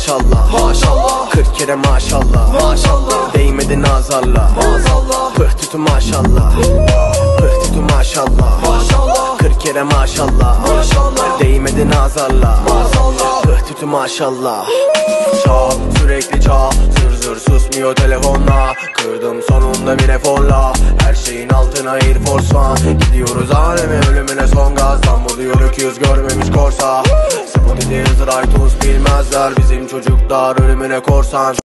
maşallah. Maşallah 40 kere maşallah. maşallah Değmedi nazarla. maazallah Pıh tütü maşallah. Pıh tütü maşallah. maşallah 40 kere maşallah. maşallah Değmedi nazarla. maazallah Pıh tütü maşallah. Çal sürekli çal, zır zır susmuyor telefonla. Kırdım sonunda bir eforla, her şeyin altına Air Force One. Gidiyoruz aleme ölümüne son gazdan, bu diyor öküz görmemiş korsa. Spotify, iTunes bilmezler, bizim çocuklar ölümüne korsan.